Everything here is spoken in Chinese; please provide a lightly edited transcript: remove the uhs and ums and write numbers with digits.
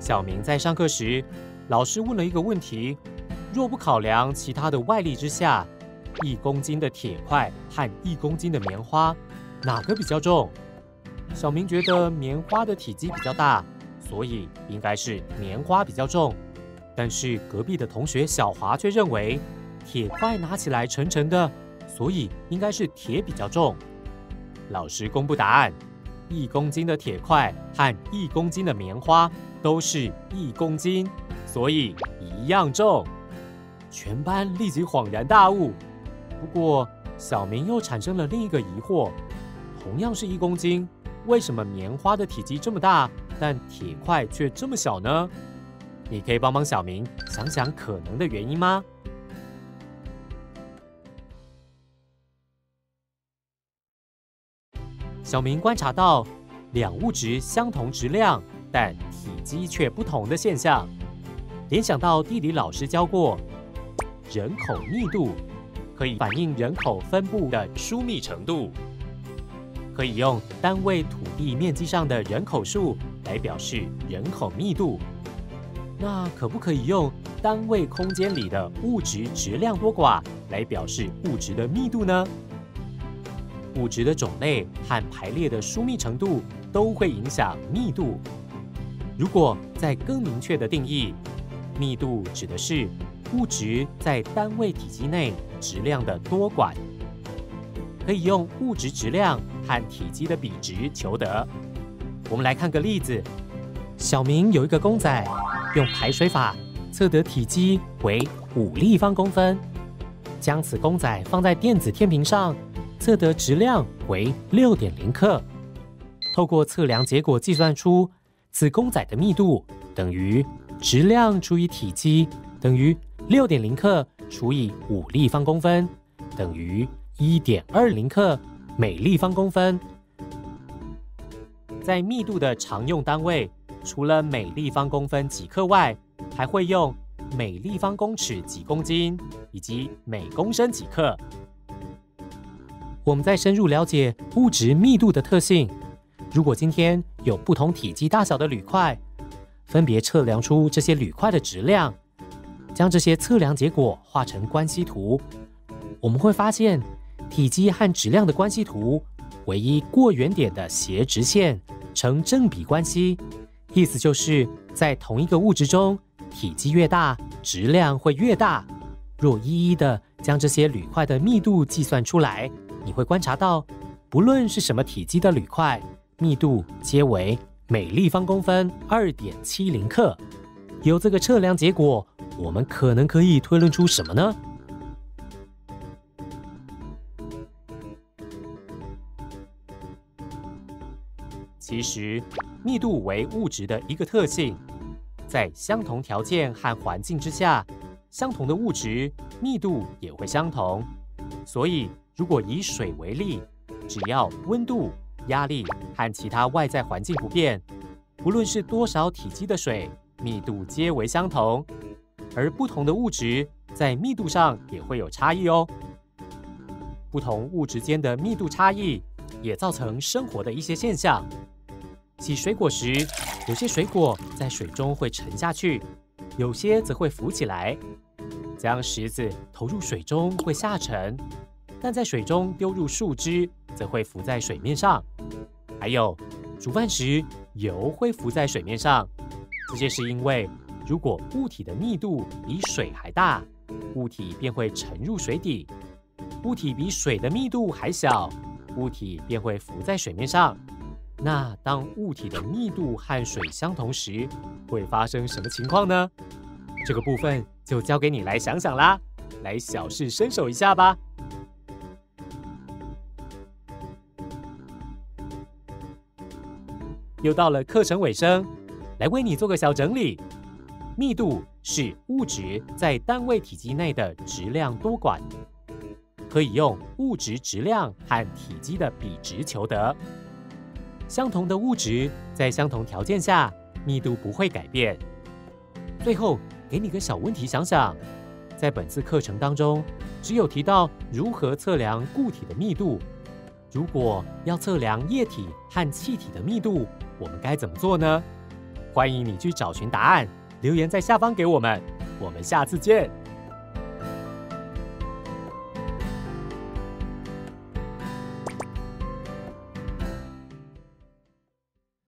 小明在上课时，老师问了一个问题：若不考量其他的外力之下，1公斤的铁块和1公斤的棉花，哪个比较重？小明觉得棉花的体积比较大，所以应该是棉花比较重。但是隔壁的同学小华却认为，铁块拿起来沉沉的，所以应该是铁比较重。老师公布答案：1公斤的铁块和1公斤的棉花都是1公斤，所以一样重。全班立即恍然大悟。不过，小明又产生了另一个疑惑：同样是1公斤，为什么棉花的体积这么大，但铁块却这么小呢？你可以帮忙小明想想可能的原因吗？小明观察到2物质相同质量，但体积却不同的现象，联想到地理老师教过，人口密度可以反映人口分布的疏密程度，可以用单位土地面积上的人口数来表示人口密度。那可不可以用单位空间里的物质质量多寡来表示物质的密度呢？物质的种类和排列的疏密程度都会影响密度。如果再更明确的定义，密度指的是物质在单位体积内质量的多寡，可以用物质质量和体积的比值求得。我们来看个例子：小明有一个公仔，用排水法测得体积为5立方公分，将此公仔放在电子天平上，测得质量为6.0克。透过测量结果计算出，此公仔的密度等于质量除以体积等于6.0克除以5立方公分，等于1.20克每立方公分。在密度的常用单位，除了每立方公分几克外，还会用每立方公尺几公斤以及每公升几克。我们再深入了解物质密度的特性。如果今天有不同体积大小的铝块，分别测量出这些铝块的质量，将这些测量结果画成关系图，我们会发现体积和质量的关系图唯一过原点的斜直线成正比关系，意思就是在同一个物质中，体积越大，质量会越大。若一一的将这些铝块的密度计算出来，你会观察到，不论是什么体积的铝块，密度皆为每立方公分2.70克。由这个测量结果，我们可能可以推论出什么呢？其实，密度为物质的一个特性，在相同条件和环境之下，相同的物质密度也会相同。所以，如果以水为例，只要温度、压力和其他外在环境不变，不论是多少体积的水，密度皆为相同。而不同的物质在密度上也会有差异哦。不同物质间的密度差异，也造成生活的一些现象。洗水果时，有些水果在水中会沉下去，有些则会浮起来。将石子投入水中会下沉，但在水中丢入树枝则会浮在水面上。还有煮饭时，油会浮在水面上，这些是因为如果物体的密度比水还大，物体便会沉入水底；物体比水的密度还小，物体便会浮在水面上。那当物体的密度和水相同时，会发生什么情况呢？这个部分就交给你来想想啦，来小试身手一下吧。又到了课程尾声，来为你做个小整理。密度是物质在单位体积内的质量多寡，可以用物质质量和体积的比值求得。相同的物质在相同条件下，密度不会改变。最后，给你个小问题想想，在本次课程当中，只有提到如何测量固体的密度。如果要测量液体和气体的密度，我们该怎么做呢？ 欢迎你去找寻答案，留言在下方给我们。我们下次见。